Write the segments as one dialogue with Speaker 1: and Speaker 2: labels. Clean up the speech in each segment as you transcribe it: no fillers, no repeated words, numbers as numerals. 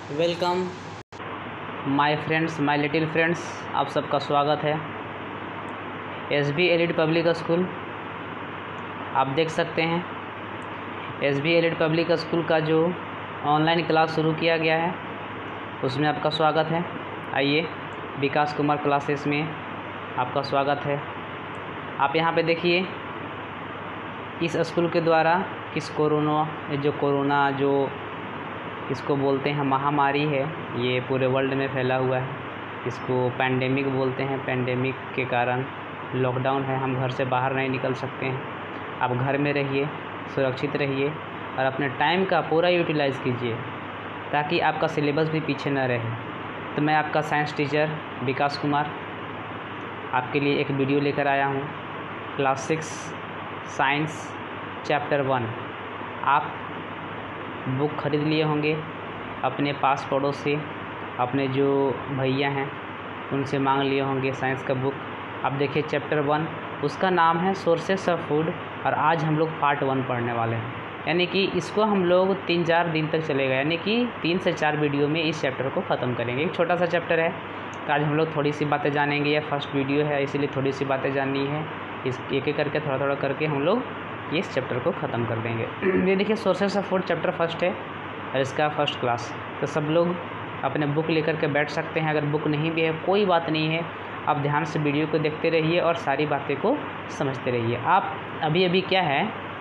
Speaker 1: Welcome my friends, my little friends. आप सबका स्वागत है एसबी एलिड पब्लिक स्कूल। आप देख सकते हैं एसबी एलिड पब्लिक स्कूल का जो ऑनलाइन क्लास शुरू किया गया है उसमें आपका स्वागत है। आइए, विकास कुमार क्लासेस में आपका स्वागत है। आप यहाँ पे देखिए, इस स्कूल के द्वारा कोरोना जो इसको बोलते हैं महामारी है, ये पूरे वर्ल्ड में फैला हुआ है। इसको पैंडेमिक बोलते हैं। पैंडेमिक के कारण लॉकडाउन है, हम घर से बाहर नहीं निकल सकते हैं। आप घर में रहिए, सुरक्षित रहिए और अपने टाइम का पूरा यूटिलाइज़ कीजिए ताकि आपका सिलेबस भी पीछे न रहे। तो मैं आपका साइंस टीचर विकास कुमार आपके लिए एक वीडियो लेकर आया हूँ। क्लास 6 साइंस चैप्टर 1 आप बुक खरीद लिए होंगे अपने पास पड़ोस से, अपने जो भैया हैं उनसे मांग लिए होंगे साइंस का बुक। अब देखिए चैप्टर 1, उसका नाम है सोर्सेस ऑफ फूड और आज हम लोग पार्ट 1 पढ़ने वाले हैं। यानी कि इसको हम लोग 3-4 दिन तक चलेगा, यानी कि 3 से 4 वीडियो में इस चैप्टर को ख़त्म करेंगे। एक छोटा सा चैप्टर है तो आज हम लोग थोड़ी सी बातें जानेंगे। यह फर्स्ट वीडियो है इसीलिए थोड़ी सी बातें जाननी है। इस एक एक करके थोड़ा करके हम लोग इस चैप्टर को ख़त्म कर देंगे। ये देखिए sources of food chapter first है और इसका फर्स्ट क्लास। तो सब लोग अपने बुक लेकर के बैठ सकते हैं। अगर बुक नहीं भी है कोई बात नहीं है, आप ध्यान से वीडियो को देखते रहिए और सारी बातें को समझते रहिए। आप अभी क्या है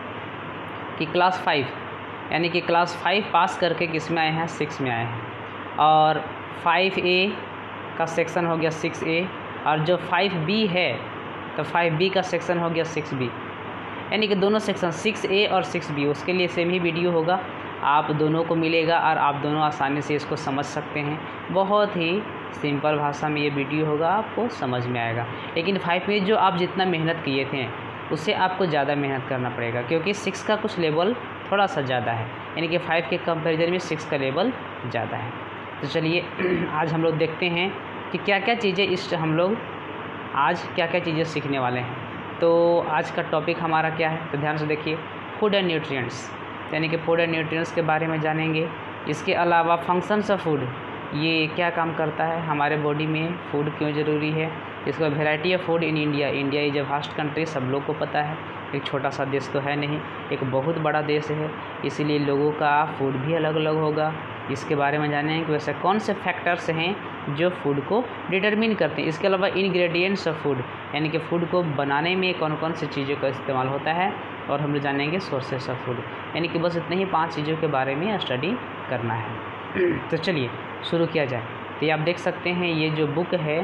Speaker 1: कि क्लास 5 यानी कि क्लास 5 पास करके किस में आए हैं, 6 में आए हैं। और 5A का सेक्शन हो गया 6A और जो 5B है तो 5B का सेक्शन हो गया 6B। यानी कि दोनों सेक्शन 6A और 6B उसके लिए सेम ही वीडियो होगा। आप दोनों को मिलेगा और आप दोनों आसानी से इसको समझ सकते हैं। बहुत ही सिंपल भाषा में ये वीडियो होगा, आपको समझ में आएगा। लेकिन 5 में जो आप जितना मेहनत किए थे उससे आपको ज़्यादा मेहनत करना पड़ेगा क्योंकि 6 का कुछ लेवल थोड़ा सा ज़्यादा है, यानी कि 5 के कंपेरिजन में 6 का लेवल ज़्यादा है। तो चलिए आज हम लोग देखते हैं कि क्या क्या चीज़ें हम लोग आज क्या क्या चीज़ें सीखने वाले हैं। तो आज का टॉपिक हमारा क्या है, तो ध्यान से देखिए, फूड एंड न्यूट्रिएंट्स, यानी कि फूड एंड न्यूट्रिएंट्स के बारे में जानेंगे। इसके अलावा फंक्शंस ऑफ फूड, ये क्या काम करता है हमारे बॉडी में, फूड क्यों ज़रूरी है। इसका variety of food in India is a vast country, सब लोग को पता है। एक छोटा सा देश तो है नहीं, एक बहुत बड़ा देश है, इसीलिए लोगों का फूड भी अलग अलग होगा। इसके बारे में जानेंगे कि वैसे कौन से फैक्टर्स हैं जो फूड को डिटरमिन करते हैं। इसके अलावा इंग्रेडिएंट्स ऑफ फूड, यानी कि फ़ूड को बनाने में कौन कौन सी चीज़ों का इस्तेमाल होता है। और हम लोग जानेंगे सोर्सेस ऑफ फूड, यानी कि बस इतने ही 5 चीज़ों के बारे में स्टडी करना है। तो चलिए शुरू किया जाए। तो ये आप देख सकते हैं, ये जो बुक है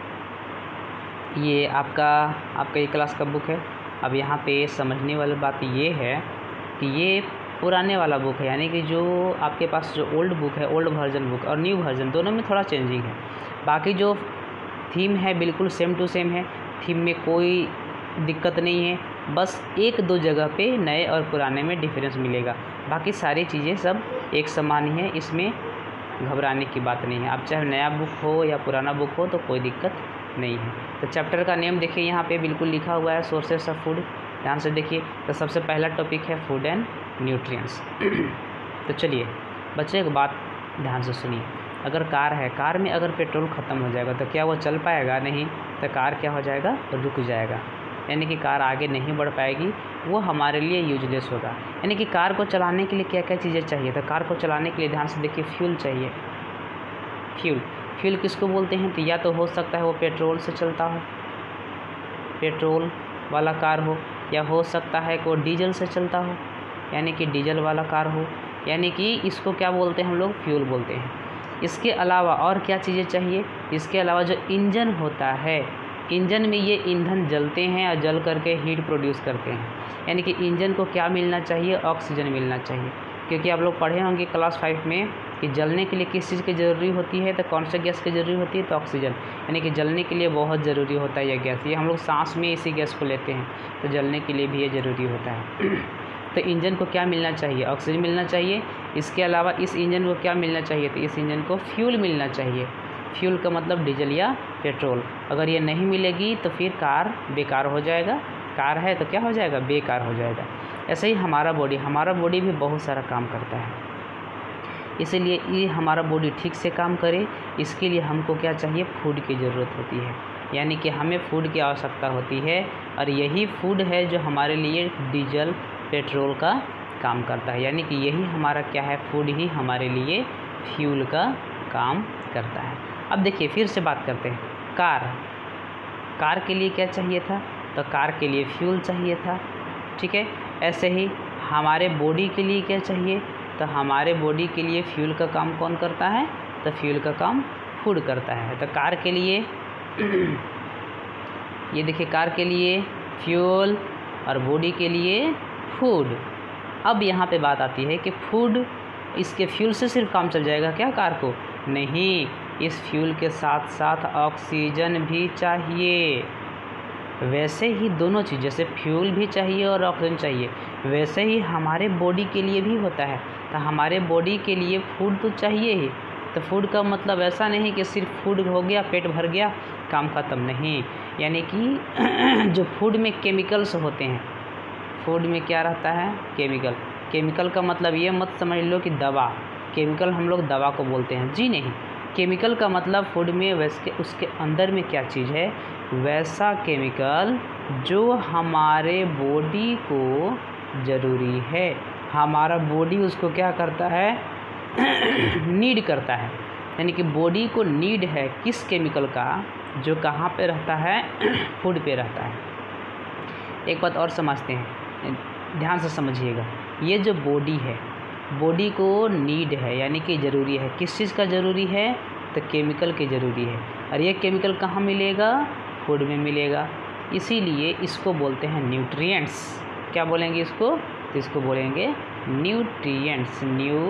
Speaker 1: ये आपका ये क्लास का बुक है। अब यहाँ पे समझने वाली बात ये है कि ये पुराने वाला बुक है, यानी कि जो आपके पास जो ओल्ड बुक है, ओल्ड वर्जन बुक और न्यू वर्जन दोनों में थोड़ा चेंजिंग है। बाकी जो थीम है बिल्कुल सेम टू सेम है, थीम में कोई दिक्कत नहीं है। बस 1-2 जगह पे नए और पुराने में डिफरेंस मिलेगा, बाकी सारी चीज़ें सब एक समान ही है। इसमें घबराने की बात नहीं है। आप चाहे नया बुक हो या पुराना बुक हो तो कोई दिक्कत नहीं है। तो चैप्टर का नेम देखिए यहाँ पे बिल्कुल लिखा हुआ है, सोर्सेस ऑफ फूड। ध्यान से देखिए, तो सबसे पहला टॉपिक है फूड एंड न्यूट्रिएंट्स। तो चलिए बच्चे एक बात ध्यान से सुनिए, अगर कार है, कार में अगर पेट्रोल ख़त्म हो जाएगा तो क्या वो चल पाएगा? नहीं। तो कार क्या हो जाएगा, रुक जाएगा, यानी कि कार आगे नहीं बढ़ पाएगी, वो हमारे लिए यूजलेस होगा। यानी कि कार को चलाने के लिए क्या क्या चीज़ें चाहिए, तो कार को चलाने के लिए ध्यान से देखिए फ्यूल चाहिए। फ्यूल किसको बोलते हैं, तो या तो हो सकता है वो पेट्रोल से चलता हो, पेट्रोल वाला कार हो, या हो सकता है कि वो डीजल से चलता हो, यानी कि डीजल वाला कार हो, यानी कि इसको क्या बोलते हैं हम लोग, फ्यूल बोलते हैं। इसके अलावा और क्या चीज़ें चाहिए, इसके अलावा जो इंजन होता है, इंजन में ये ईंधन जलते हैं और जल करके हीट प्रोड्यूस करते हैं, यानी कि इंजन को क्या मिलना चाहिए, ऑक्सीजन मिलना चाहिए। क्योंकि आप लोग पढ़े होंगे क्लास 5 में कि जलने के लिए किस चीज़ की ज़रूरी होती है, तो कौन सा गैस की ज़रूरी होती है, तो ऑक्सीजन, यानी कि जलने के लिए बहुत ज़रूरी होता है यह गैस। ये हम लोग सांस में इसी गैस को लेते हैं, तो जलने के लिए भी ये ज़रूरी होता है। तो इंजन को क्या मिलना चाहिए, ऑक्सीजन मिलना चाहिए। इसके अलावा इस इंजन को क्या मिलना चाहिए, तो इस इंजन को फ्यूल मिलना चाहिए। फ्यूल का मतलब डीजल या पेट्रोल। अगर ये नहीं मिलेगी तो फिर कार बेकार हो जाएगा, कार है तो क्या हो जाएगा, बेकार हो जाएगा। ऐसे ही हमारा बॉडी भी बहुत सारा काम करता है। इसीलिए ये हमारा बॉडी ठीक से काम करे, इसके लिए हमको क्या चाहिए, फूड की ज़रूरत होती है। यानी कि हमें फूड की आवश्यकता होती है, और यही फूड है जो हमारे लिए डीजल पेट्रोल का काम करता है। यानी कि यही हमारा क्या है, फूड ही हमारे लिए फ्यूल का काम करता है। अब देखिए फिर से बात करते हैं, कार के लिए क्या चाहिए था, तो कार के लिए फ्यूल चाहिए था, ठीक है। ऐसे ही हमारे बॉडी के लिए क्या चाहिए, तो हमारे बॉडी के लिए फ्यूल का काम कौन करता है, तो फ्यूल का काम फूड करता है। तो कार के लिए ये देखिए, कार के लिए फ्यूल और बॉडी के लिए फूड। अब यहाँ पे बात आती है कि फूड, इसके फ्यूल से सिर्फ काम चल जाएगा क्या कार को, नहीं, इस फ्यूल के साथ साथ ऑक्सीजन भी चाहिए। वैसे ही दोनों चीज़, जैसे फ्यूल भी चाहिए और ऑक्सीजन चाहिए, वैसे ही हमारे बॉडी के लिए भी होता है। तो हमारे बॉडी के लिए फूड तो चाहिए ही। तो फूड का मतलब ऐसा नहीं कि सिर्फ फूड हो गया, पेट भर गया, काम ख़त्म, नहीं। यानी कि जो फूड में केमिकल्स होते हैं, फूड में क्या रहता है, केमिकल का मतलब ये मत समझ लो कि दवा, केमिकल हम लोग दवा को बोलते हैं, जी नहीं। केमिकल का मतलब फूड में वैसे उसके अंदर में क्या चीज़ है, वैसा केमिकल जो हमारे बॉडी को ज़रूरी है, हमारा बॉडी उसको क्या करता है, नीड करता है। यानी कि बॉडी को नीड है किस केमिकल का, जो कहाँ पे रहता है, फूड पे रहता है। एक बात और समझते हैं, ध्यान से समझिएगा, ये जो बॉडी है, बॉडी को नीड है, यानी कि ज़रूरी है, किस चीज़ का ज़रूरी है, तो केमिकल की ज़रूरी है। और ये केमिकल कहाँ मिलेगा, फूड में मिलेगा। इसीलिए इसको बोलते हैं न्यूट्रिएंट्स। क्या बोलेंगे इसको, तो इसको बोलेंगे न्यूट्रिएंट्स,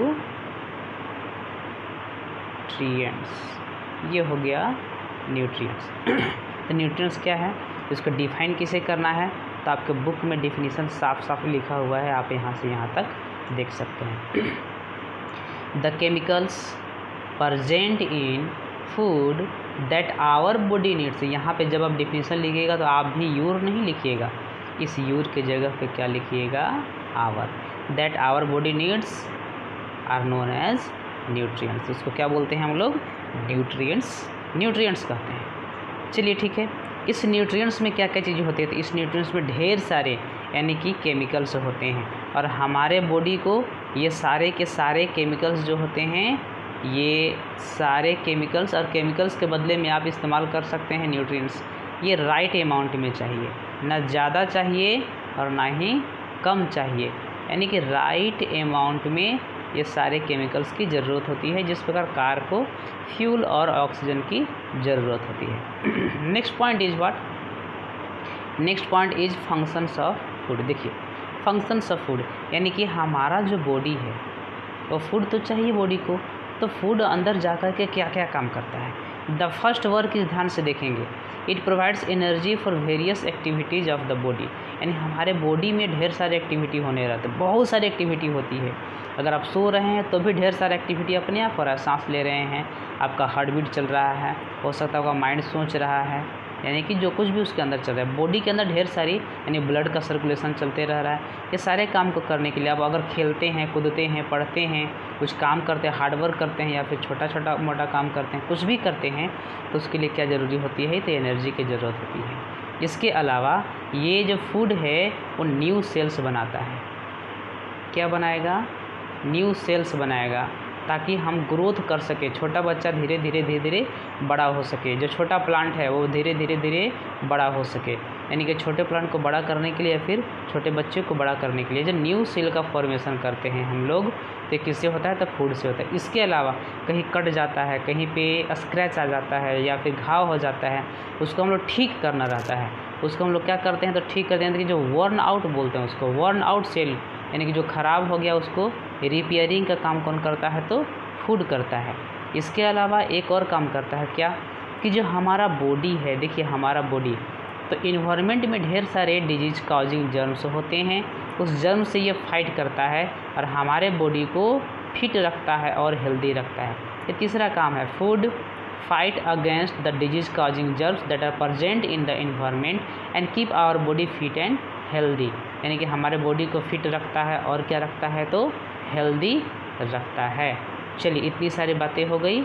Speaker 1: ये हो गया न्यूट्रिएंट्स। तो न्यूट्रिएंट्स क्या है, इसको डिफाइन किसे करना है, तो आपके बुक में डिफिनीसन साफ साफ लिखा हुआ है, आप यहाँ से यहाँ तक देख सकते हैं। The chemicals present in food that our body needs. यहाँ पे जब आप डिफिनीसन लिखिएगा तो आप भी यूर नहीं लिखिएगा, इस यूर के जगह पे क्या लिखिएगा, our. That our body needs are known as nutrients. इसको क्या बोलते हैं हम लोग, न्यूट्रिएंट्स कहते हैं। चलिए ठीक है, इस न्यूट्रिएंट्स में क्या क्या चीज़ें होती है, तो इस न्यूट्रिएंट्स में ढेर सारे यानी कि केमिकल्स होते हैं, और हमारे बॉडी को ये सारे के सारे केमिकल्स जो होते हैं, ये सारे केमिकल्स, और केमिकल्स के बदले में आप इस्तेमाल कर सकते हैं न्यूट्रिएंट्स। ये राइट अमाउंट में चाहिए, ना ज़्यादा चाहिए और ना ही कम चाहिए, यानी कि राइट अमाउंट में ये सारे केमिकल्स की ज़रूरत होती है, जिस प्रकार कार को फ्यूल और ऑक्सीजन की ज़रूरत होती है। Next point is what, next point is functions of food. देखिए फंक्शंस ऑफ फूड, यानी कि हमारा जो बॉडी है वो फूड तो चाहिए बॉडी को, तो फूड अंदर जा कर के क्या क्या काम करता है। द फर्स्ट वर्क इस ध्यान से देखेंगे, it provides energy for various activities of the body. यानी हमारे बॉडी में ढेर सारे एक्टिविटी होने रहते हैं, बहुत सारी एक्टिविटी होती है। अगर आप सो रहे हैं तो भी ढेर सारी एक्टिविटी अपने आप हो रहा है, सांस ले रहे हैं, आपका हार्ट बीट चल रहा है, हो सकता है आपका माइंड सोच रहा है, यानी कि जो कुछ भी उसके अंदर चल रहा है, बॉडी के अंदर ढेर सारी यानी ब्लड का सर्कुलेशन चलते रह रहा है। ये सारे काम को करने के लिए आप अगर खेलते हैं, कूदते हैं, पढ़ते हैं, कुछ काम करते हैं, हार्डवर्क करते हैं, या फिर छोटा मोटा काम करते हैं, कुछ भी करते हैं, तो उसके लिए क्या ज़रूरी होती है, तो एनर्जी की ज़रूरत होती है। इसके अलावा ये जो फूड है वो न्यू सेल्स बनाता है। क्या बनाएगा, न्यू सेल्स बनाएगा, ताकि हम ग्रोथ कर सके। छोटा बच्चा धीरे धीरे बड़ा हो सके, जो छोटा प्लांट है वो धीरे धीरे बड़ा हो सके। यानी कि छोटे प्लांट को बड़ा करने के लिए या फिर छोटे बच्चे को बड़ा करने के लिए जो न्यू सेल का फॉर्मेशन करते हैं हम लोग, तो किससे होता है, तो फूड से होता है। इसके अलावा कहीं कट जाता है, कहीं पे स्क्रैच आ जाता है या फिर घाव हो जाता है, उसको हम लोग ठीक करना रहता है। उसको हम लोग क्या करते हैं, तो ठीक करते हैं कि जो वर्न आउट बोलते हैं उसको, वर्न आउट सेल, यानी कि जो ख़राब हो गया उसको रिपेयरिंग का काम कौन करता है, तो फूड करता है। इसके अलावा एक और काम करता है क्या, कि जो हमारा बॉडी है, देखिए हमारा बॉडी, तो इन्वायरमेंट में ढेर सारे डिजीज कॉजिंग जर्म्स होते हैं, उस जर्म से ये फाइट करता है और हमारे बॉडी को फिट रखता है और हेल्दी रखता है। ये तीसरा काम है, food fight against the disease causing germs that are present in the environment and keep our body fit and healthy. यानी कि हमारे बॉडी को फिट रखता है और क्या रखता है, तो हेल्दी रखता है। चलिए इतनी सारी बातें हो गई।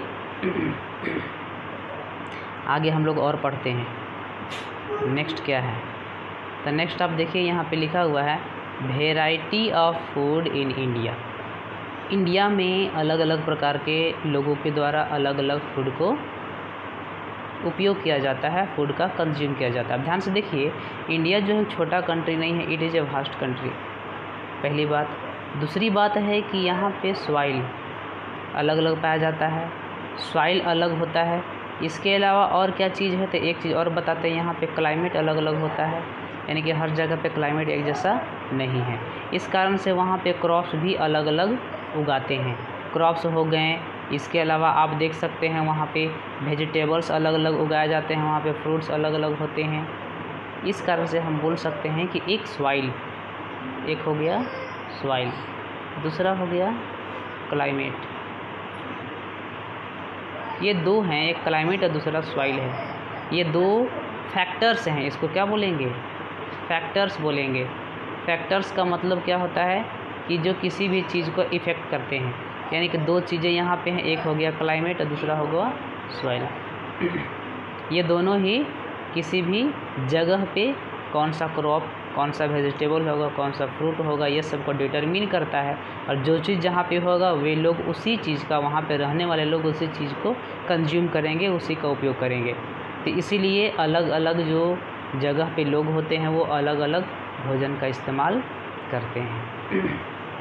Speaker 1: आगे हम लोग और पढ़ते हैं नेक्स्ट क्या है। तो नेक्स्ट आप देखिए यहाँ पे लिखा हुआ है variety of food in India. India में अलग अलग प्रकार के लोगों के द्वारा अलग अलग फूड को उपयोग किया जाता है, फूड का कंज्यूम किया जाता है। अब ध्यान से देखिए, इंडिया जो है छोटा कंट्री नहीं है, it is a vast country, पहली बात। दूसरी बात है कि यहाँ पे सॉइल अलग अलग पाया जाता है, सॉइल अलग होता है। इसके अलावा और क्या चीज़ है, तो एक चीज़ और बताते हैं, यहाँ पे क्लाइमेट अलग अलग होता है, यानी कि हर जगह पे क्लाइमेट एक जैसा नहीं है। इस कारण से वहाँ पे क्रॉप्स भी अलग अलग उगाते हैं, क्रॉप्स हो गए। इसके अलावा आप देख सकते हैं वहाँ पे वेजिटेबल्स अलग अलग उगाए जाते हैं, वहाँ पे फ्रूट्स अलग अलग होते हैं। इस कारण से हम बोल सकते हैं कि एक सॉइल, एक हो गया सॉइल, दूसरा हो गया क्लाइमेट। ये दो हैं, एक क्लाइमेट और दूसरा सॉइल है। ये दो फैक्टर्स हैं, इसको क्या बोलेंगे, फैक्टर्स बोलेंगे। फैक्टर्स का मतलब क्या होता है कि जो किसी भी चीज़ को इफ़ेक्ट करते हैं, यानी कि दो चीज़ें यहाँ पे हैं, एक हो गया क्लाइमेट और दूसरा हो गया सॉइल। ये दोनों ही किसी भी जगह पे कौन सा क्रॉप, कौन सा वेजिटेबल होगा, कौन सा फ्रूट होगा, ये सब को डिटरमिन करता है। और जो चीज़ जहाँ पे होगा वे लोग उसी चीज़ का, वहाँ पे रहने वाले लोग उसी चीज़ को कंज्यूम करेंगे, उसी का उपयोग करेंगे। तो इसीलिए अलग अलग जो जगह पे लोग होते हैं वो अलग अलग भोजन का इस्तेमाल करते हैं।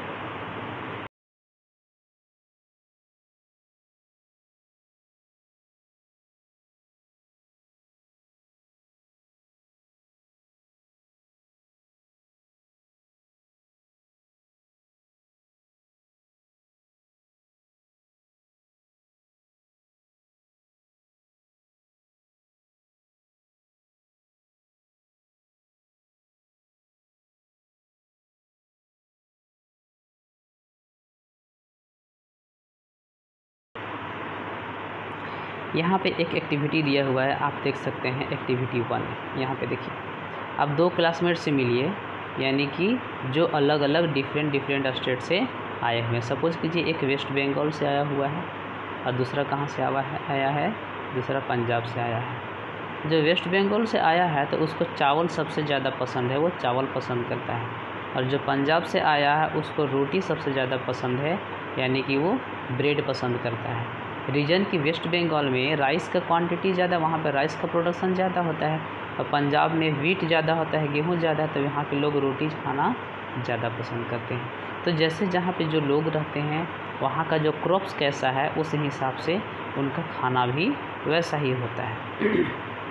Speaker 1: यहाँ पे एक एक्टिविटी दिया हुआ है, आप देख सकते हैं एक्टिविटी 1। यहाँ पे देखिए, आप दो क्लासमेट से मिलिए, यानी कि जो अलग अलग डिफरेंट स्टेट से आए हुए हैं। सपोज़ कीजिए एक वेस्ट बंगाल से आया हुआ है और दूसरा कहाँ से आया है, दूसरा पंजाब से आया है। जो वेस्ट बंगाल से आया है तो उसको चावल सबसे ज़्यादा पसंद है, वो चावल पसंद करता है। और जो पंजाब से आया है उसको रोटी सबसे ज़्यादा पसंद है, यानी कि वो ब्रेड पसंद करता है। रीजन की वेस्ट बंगाल में राइस का क्वांटिटी ज़्यादा, वहाँ पर राइस का प्रोडक्शन ज़्यादा होता है, और पंजाब में व्हीट ज़्यादा होता है, गेहूँ ज़्यादा, तो यहाँ के लोग रोटी खाना ज़्यादा पसंद करते हैं। तो जैसे जहाँ पे जो लोग रहते हैं वहाँ का जो क्रॉप्स कैसा है, उस हिसाब से उनका खाना भी वैसा ही होता है।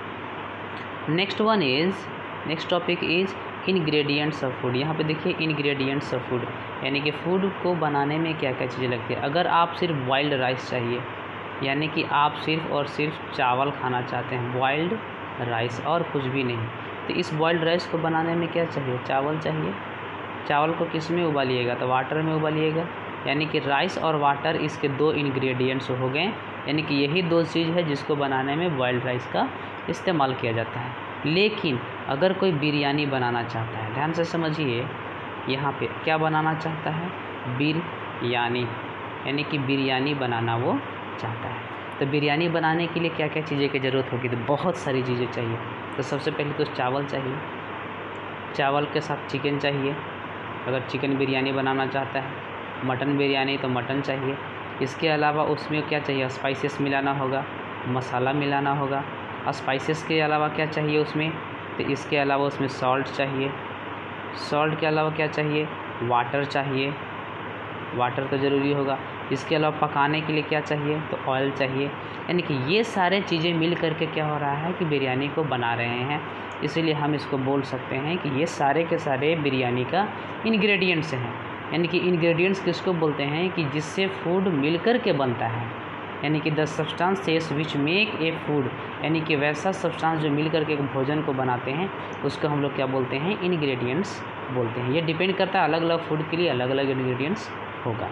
Speaker 1: Next topic is ingredients of food. यहाँ पे देखिए इंग्रेडिएंट्स ऑफ फूड, यानी कि फ़ूड को बनाने में क्या क्या चीज़ें लगती है। अगर आप सिर्फ बॉइल्ड राइस चाहिए, यानी कि आप सिर्फ और सिर्फ चावल खाना चाहते हैं, बॉइल्ड राइस और कुछ भी नहीं, तो इस बॉइल्ड राइस को बनाने में क्या चाहिए, चावल चाहिए। चावल को किस में उबालिएगा, तो वाटर में उबालिएगा, यानी कि राइस और वाटर इसके दो इंग्रेडिएंट्स हो गए, यानी कि यही दो चीज़ है जिसको बनाने में बॉइल्ड राइस का इस्तेमाल किया जाता है। लेकिन अगर कोई बिरयानी बनाना चाहता है, ध्यान से समझिए, यहाँ पे क्या बनाना चाहता है, बिरयानी, यानी कि बिरयानी बनाना वो चाहता है। तो बिरयानी बनाने के लिए क्या क्या चीज़ें की ज़रूरत होगी, तो बहुत सारी चीज़ें चाहिए। तो सबसे पहले तो चावल चाहिए, चावल के साथ चिकन चाहिए, अगर चिकन बिरयानी बनाना चाहता है। मटन बिरयानी तो मटन चाहिए। इसके अलावा उसमें क्या चाहिए, स्पाइसेस मिलाना होगा, मसाला मिलाना होगा। स्पाइसेस के अलावा क्या चाहिए उसमें, तो इसके अलावा उसमें सॉल्ट चाहिए। सॉल्ट के अलावा क्या चाहिए, वाटर चाहिए, वाटर तो ज़रूरी होगा। इसके अलावा पकाने के लिए क्या चाहिए, तो ऑयल चाहिए। यानी कि ये सारे चीज़ें मिल करके क्या हो रहा है कि बिरयानी को बना रहे हैं। इसीलिए हम इसको बोल सकते हैं कि ये सारे के सारे बिरयानी का इंग्रेडिएंट्स हैं। यानी कि इंग्रेडिएंट्स किसको बोलते हैं, कि जिससे फूड मिल कर के बनता है, यानी कि the substances which make a food, यानी कि वैसा सब्सटेंस जो मिल करके भोजन को बनाते हैं उसको हम लोग क्या बोलते हैं, इंग्रेडिएंट्स बोलते हैं। ये डिपेंड करता है अलग अलग फूड के लिए अलग अलग इंग्रेडिएंट्स होगा।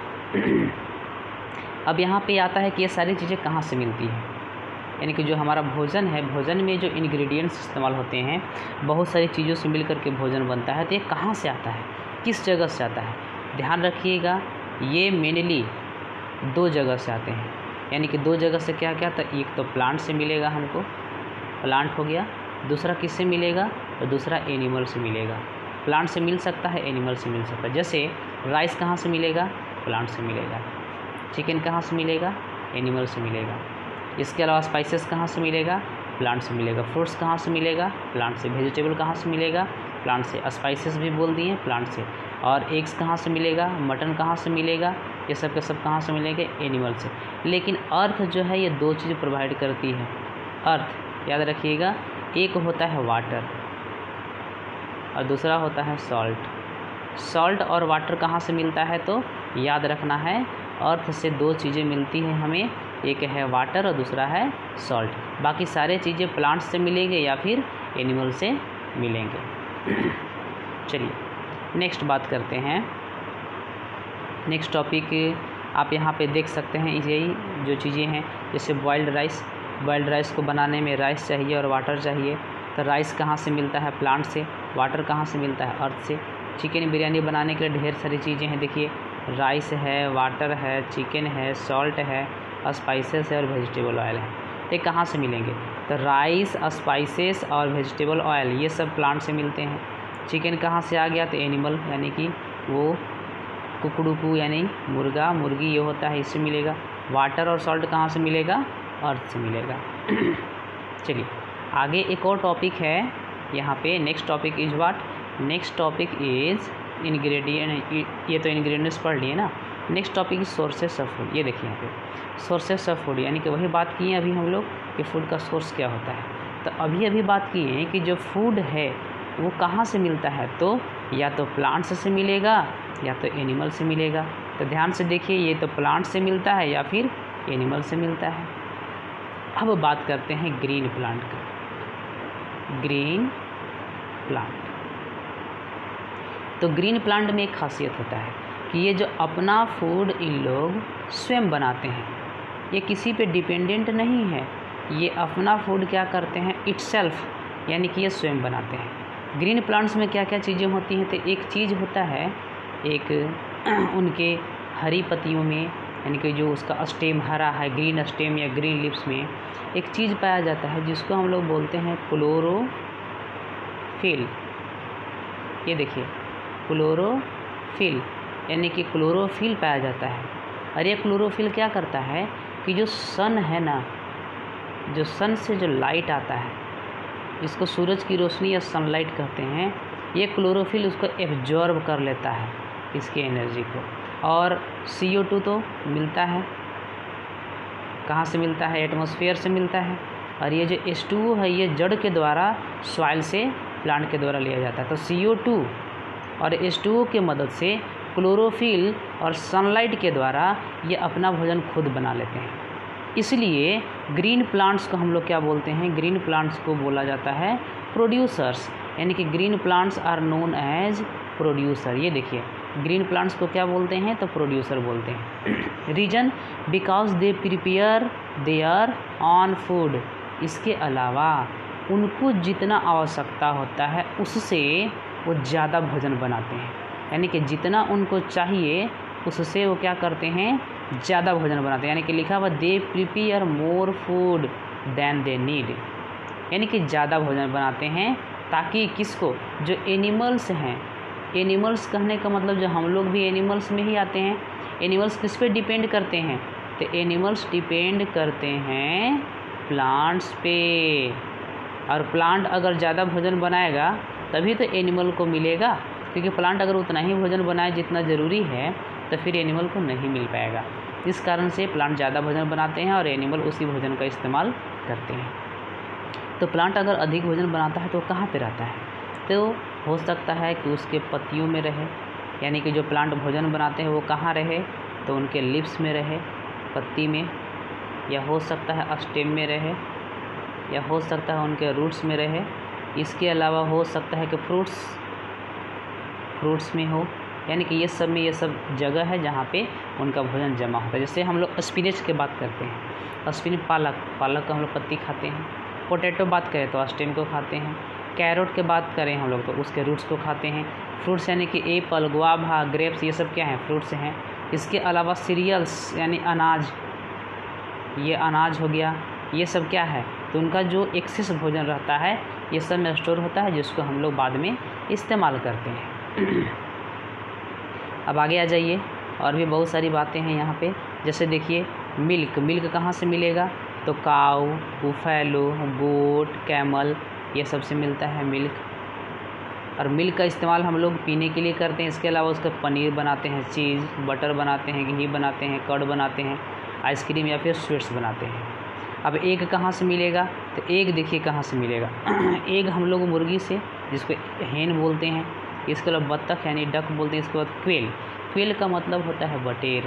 Speaker 1: अब यहाँ पे आता है कि ये सारी चीज़ें कहाँ से मिलती हैं, यानी कि जो हमारा भोजन है, भोजन में जो इंग्रेडिएंट्स इस्तेमाल होते हैं बहुत सारी चीज़ों से मिल करके भोजन बनता है। तो ये कहाँ से आता है, किस जगह से आता है, ध्यान रखिएगा। ये मेनली दो जगह से आते हैं। यानी कि दो जगह से क्या क्या, तो एक तो प्लांट से मिलेगा हमको, प्लांट हो गया, दूसरा किससे मिलेगा, तो दूसरा एनिमल से मिलेगा। प्लांट से मिल सकता है, एनिमल से मिल सकता है। जैसे राइस कहाँ से मिलेगा, प्लांट से मिलेगा। चिकन कहाँ से मिलेगा, एनिमल से मिलेगा। इसके अलावा स्पाइसेस कहाँ से मिलेगा, प्लांट से मिलेगा। फ्रूट्स कहाँ से मिलेगा, प्लांट से। वेजिटेबल कहाँ से मिलेगा, प्लांट से। स्पाइसेस भी बोल दिए, प्लांट से। और एग्स कहाँ से मिलेगा, मटन कहाँ से मिलेगा, ये सब के सब कहाँ से मिलेंगे, एनिमल से। लेकिन अर्थ जो है ये दो चीज़ प्रोवाइड करती है। अर्थ याद रखिएगा, एक होता है वाटर और दूसरा होता है सॉल्ट। सॉल्ट और वाटर कहाँ से मिलता है, तो याद रखना है अर्थ से दो चीज़ें मिलती हैं हमें, एक है वाटर और दूसरा है सॉल्ट। बाकी सारे चीज़ें प्लांट से मिलेंगे या फिर एनिमल से मिलेंगे। चलिए नेक्स्ट बात करते हैं। नेक्स्ट टॉपिक आप यहाँ पे देख सकते हैं, यही जो चीज़ें हैं, जैसे बॉइल्ड राइस। बॉइल्ड राइस को बनाने में राइस चाहिए और वाटर चाहिए। तो राइस कहाँ से मिलता है, प्लांट से। वाटर कहाँ से मिलता है, अर्थ से। चिकन बिरयानी बनाने के लिए ढेर सारी चीज़ें हैं, देखिए राइस है, वाटर है, चिकन है, सॉल्ट है, स्पाइसेस है और वेजिटेबल ऑयल है। ये कहाँ से मिलेंगे, तो राइस, स्पाइसेस और वेजिटेबल ऑयल ये सब प्लांट से मिलते हैं। चिकन कहाँ से आ गया, तो एनिमल, यानी कि वो कुकड़ू यानी मुर्गा मुर्गी ये होता है, इससे मिलेगा। वाटर और सॉल्ट कहाँ से मिलेगा, अर्थ से मिलेगा। चलिए आगे एक और टॉपिक है यहाँ पे। Next topic is what, next topic is ingredient. ये तो इंग्रेडिएंट्स पढ़ लिए ना। Next topic is sources of food. ये देखिए यहाँ पे सोर्सेस ऑफ फूड, यानी कि वही बात की है अभी हम लोग कि फूड का सोर्स क्या होता है। तो अभी बात की है कि जो फूड है वो कहाँ से मिलता है, तो या तो प्लांट्स से मिलेगा या तो एनिमल से मिलेगा। तो ध्यान से देखिए, ये तो प्लांट से मिलता है या फिर एनिमल से मिलता है। अब बात करते हैं ग्रीन प्लांट का। ग्रीन प्लांट, तो ग्रीन प्लांट में एक खासियत होता है कि ये जो अपना फूड इन लोग स्वयं बनाते हैं, ये किसी पे डिपेंडेंट नहीं है। ये अपना फूड क्या करते हैं, इटसेल्फ, यानी कि ये स्वयं बनाते हैं। ग्रीन प्लांट्स में क्या क्या चीज़ें होती हैं, तो एक चीज़ होता है, एक उनके हरी पत्तियों में, यानी कि जो उसका स्टेम हरा है, ग्रीन स्टेम या ग्रीन लिप्स में एक चीज़ पाया जाता है जिसको हम लोग बोलते हैं क्लोरोफिल। ये देखिए क्लोरोफिल, यानी कि क्लोरोफिल पाया जाता है। और ये क्लोरोफिल क्या करता है कि जो सन है ना, जो सन से जो लाइट आता है, इसको सूरज की रोशनी या सनलाइट कहते हैं, ये क्लोरोफिल उसको एब्जॉर्ब कर लेता है, इसकी एनर्जी को। और CO2 तो मिलता है, कहाँ से मिलता है, एटमॉस्फेयर से मिलता है। और ये जो H2O है ये जड़ के द्वारा, सॉइल से, प्लांट के द्वारा लिया जाता है। तो CO2 और H2O के मदद से क्लोरोफिल और सनलाइट के द्वारा ये अपना भोजन खुद बना लेते हैं। इसलिए ग्रीन प्लांट्स को हम लोग क्या बोलते हैं, ग्रीन प्लांट्स को बोला जाता है प्रोड्यूसर्स, यानी कि green plants are known as producer. ये देखिए ग्रीन प्लांट्स को क्या बोलते हैं, तो प्रोड्यूसर बोलते हैं। Reason, because they prepare their own food. इसके अलावा उनको जितना आवश्यकता होता है उससे वो ज़्यादा भोजन बनाते हैं, यानी कि जितना उनको चाहिए उससे वो क्या करते हैं, ज़्यादा भोजन बनाते हैं। यानी कि लिखा हुआ they prepare more food than they need, यानी कि ज़्यादा भोजन बनाते हैं ताकि किसको, जो एनिमल्स हैं। एनिमल्स कहने का मतलब जो हम लोग भी एनिमल्स में ही आते हैं। एनिमल्स किस पे डिपेंड करते हैं, तो एनिमल्स डिपेंड करते हैं प्लांट्स पे। और प्लांट अगर ज़्यादा भोजन बनाएगा तभी तो एनिमल को मिलेगा, क्योंकि प्लांट अगर उतना ही भोजन बनाए जितना ज़रूरी है तो फिर एनिमल को नहीं मिल पाएगा। इस कारण से प्लांट ज़्यादा भोजन बनाते हैं और एनिमल उसी भोजन का इस्तेमाल करते हैं। तो प्लांट अगर अधिक भोजन बनाता है तो कहाँ पे रहता है, तो हो सकता है कि उसके पत्तियों में रहे, यानी कि जो प्लांट भोजन बनाते हैं वो कहाँ रहे, तो उनके लिप्स में रहे, पत्ती में, या हो सकता है स्टेम में रहे, या हो सकता है उनके रूट्स में रहे। इसके अलावा हो सकता है कि फ्रूट्स में हो, यानी कि ये सब जगह है जहाँ पे उनका भोजन जमा होता है। जैसे हम लोग स्पिनच की बात करते हैं, स्पिनच पालक का हम लोग पत्ती खाते हैं। पोटैटो बात करें तो स्टेम को खाते हैं। कैरोट की बात करें हम लोग तो उसके रूट्स को खाते हैं। फ्रूट्स यानी कि एप्पल, गुआवा, ग्रेप्स, ये सब क्या हैं, फ्रूट्स हैं। इसके अलावा सीरियल्स यानी अनाज, ये अनाज हो गया, ये सब क्या है, तो उनका जो एक्सेस भोजन रहता है ये सब में स्टोर होता है, जिसको हम लोग बाद में इस्तेमाल करते हैं। अब आगे आ जाइए, और भी बहुत सारी बातें हैं यहाँ पे। जैसे देखिए मिल्क, मिल्क कहाँ से मिलेगा, तो काऊ, बुफैलो, गोट, कैमल, ये सब से मिलता है मिल्क। और मिल्क का इस्तेमाल हम लोग पीने के लिए करते हैं। इसके अलावा उसका पनीर बनाते हैं, चीज़, बटर बनाते हैं, घी बनाते हैं, कर्ड बनाते हैं, आइसक्रीम या फिर स्वीट्स बनाते हैं। अब एग कहाँ से मिलेगा, तो एग देखिए कहाँ से मिलेगा। एग हम लोग मुर्गी से, जिसको हेन बोलते हैं, इसके अलावा बत्तख यानी डक बोलते हैं। इसके बाद क्वेल, क्वेल का मतलब होता है बटेर,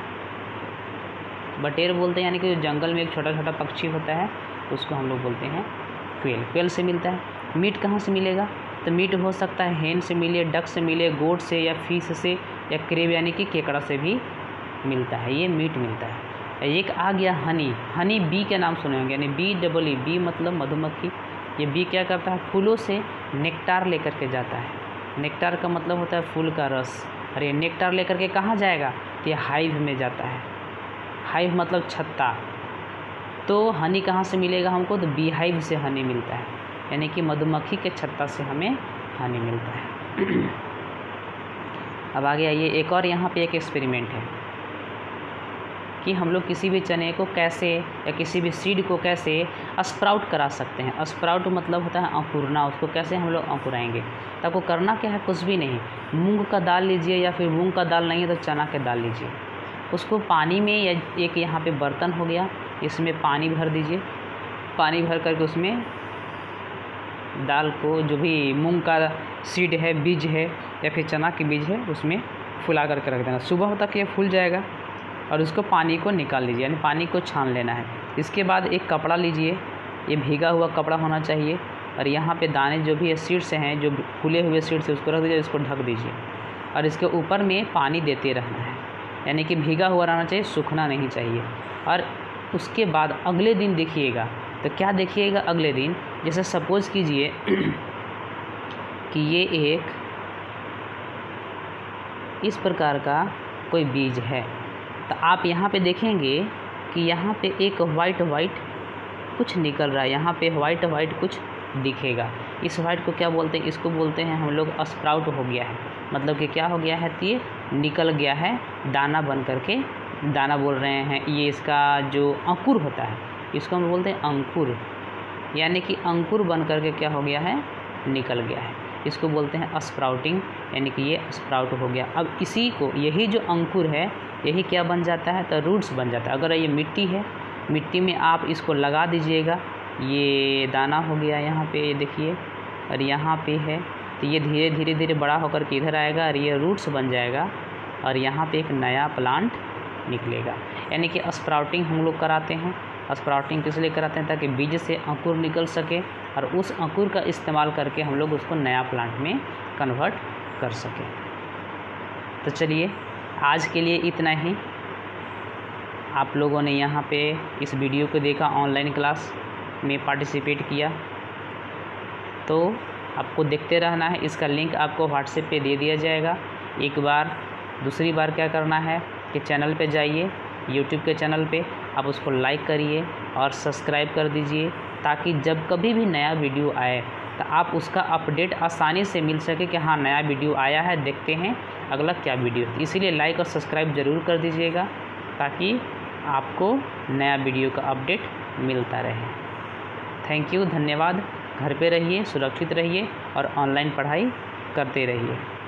Speaker 1: बटेर बोलते हैं, यानी कि जो जंगल में एक छोटा छोटा पक्षी होता है उसको हम लोग बोलते हैं क्वेल, क्वेल से मिलता है। मीट कहाँ से मिलेगा, तो मीट हो सकता है हेन से मिले, डक से मिले, गोट से या फिश से या क्रेब यानी कि केकड़ा से भी मिलता है, ये मीट मिलता है। एक आ गया हनी, हनी बी के नाम सुने होंगे, यानी BEE, बी मतलब मधुमक्खी। ये बी क्या करता है, फूलों से नेक्टार लेकर के जाता है। नेक्टार का मतलब होता है फूल का रस, और ये नेक्टार लेकर के कहाँ जाएगा, तो ये हाइव में जाता है। हाइव मतलब छत्ता। तो हनी कहाँ से मिलेगा हमको, तो बी हाइव से हनी मिलता है, यानी कि मधुमक्खी के छत्ता से हमें हनी मिलता है। अब आगे आइए, एक और यहाँ पे एक एक्सपेरिमेंट है कि हम लोग किसी भी चने को कैसे या किसी भी सीड को कैसे स्प्राउट करा सकते हैं। स्प्राउट मतलब होता है अंकुरना, उसको कैसे हम लोग अंकुराएंगे। तो आपको करना क्या है, कुछ भी नहीं, मूंग का दाल लीजिए या फिर मूंग का दाल नहीं है तो चना के दाल लीजिए, उसको पानी में, या एक यहाँ पे बर्तन हो गया, इसमें पानी भर दीजिए। पानी भर करके उसमें दाल को, जो भी मूंग का सीड है, बीज है या फिर चना के बीज है, उसमें फुला करके रख देना। सुबह तक ये फूल जाएगा और उसको पानी को निकाल लीजिए, यानी पानी को छान लेना है। इसके बाद एक कपड़ा लीजिए, ये भीगा हुआ कपड़ा होना चाहिए, और यहाँ पे दाने जो भी सीड्स हैं, जो फूले हुए सीड्स हैं, उसको रख दीजिए, इसको ढक दीजिए, और इसके ऊपर में पानी देते रहना है, यानी कि भीगा हुआ रहना चाहिए, सूखना नहीं चाहिए। और उसके बाद अगले दिन देखिएगा, तो क्या देखिएगा अगले दिन, जैसे सपोज़ कीजिए कि ये एक इस प्रकार का कोई बीज है, तो आप यहाँ पे देखेंगे कि यहाँ पे एक वाइट वाइट कुछ निकल रहा है, यहाँ पे वाइट वाइट कुछ दिखेगा। इस वाइट को क्या बोलते हैं, इसको बोलते हैं हम लोग स्प्राउट हो गया है, मतलब कि क्या हो गया है, तो ये निकल गया है, दाना बन करके, दाना बोल रहे हैं, ये इसका जो अंकुर होता है इसको हम बोलते हैं अंकुर, यानी कि अंकुर बन करके क्या हो गया है, निकल गया है, इसको बोलते हैं स्प्राउटिंग, यानी कि ये स्प्राउट हो गया। अब इसी को, यही जो अंकुर है, यही क्या बन जाता है, तो रूट्स बन जाता है। अगर ये मिट्टी है, मिट्टी में आप इसको लगा दीजिएगा, ये दाना हो गया यहाँ पे, ये देखिए, और यहाँ पे है, तो ये धीरे धीरे धीरे बड़ा होकर के इधर आएगा और ये रूट्स बन जाएगा, और यहाँ पे एक नया प्लांट निकलेगा। यानी कि स्प्राउटिंग हम लोग कराते हैं। स्प्राउटिंग किस लिए कराते हैं, ताकि बीज से अंकुर निकल सके, और उस अंकुर का इस्तेमाल करके हम लोग उसको नया प्लांट में कन्वर्ट कर सकें। तो चलिए आज के लिए इतना ही। आप लोगों ने यहाँ पे इस वीडियो को देखा, ऑनलाइन क्लास में पार्टिसिपेट किया, तो आपको देखते रहना है। इसका लिंक आपको व्हाट्सएप पे दे दिया जाएगा एक बार। दूसरी बार क्या करना है कि चैनल पे जाइए, यूट्यूब के चैनल पे आप उसको लाइक करिए और सब्सक्राइब कर दीजिए, ताकि जब कभी भी नया वीडियो आए तो आप उसका अपडेट आसानी से मिल सके कि हाँ नया वीडियो आया है, देखते हैं अगला क्या वीडियो। इसीलिए लाइक और सब्सक्राइब ज़रूर कर दीजिएगा, ताकि आपको नया वीडियो का अपडेट मिलता रहे। थैंक यू, धन्यवाद। घर पे रहिए, सुरक्षित रहिए और ऑनलाइन पढ़ाई करते रहिए।